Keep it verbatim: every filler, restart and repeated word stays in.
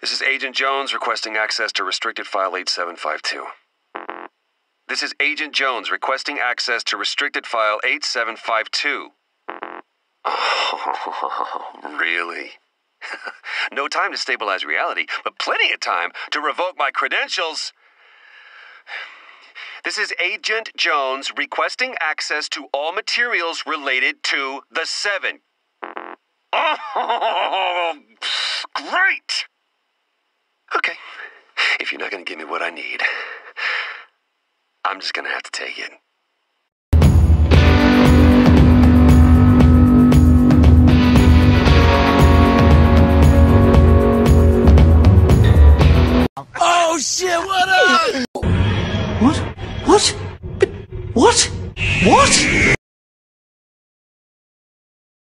This is Agent Jones requesting access to restricted file eight seven five two. This is Agent Jones requesting access to restricted file eight seven five two. Oh, really? No time to stabilize reality, but plenty of time to revoke my credentials. This is Agent Jones requesting access to all materials related to the Seven. Oh, great! Okay, if you're not going to give me what I need, I'm just going to have to take it. Oh shit, what up? What? What? What? What?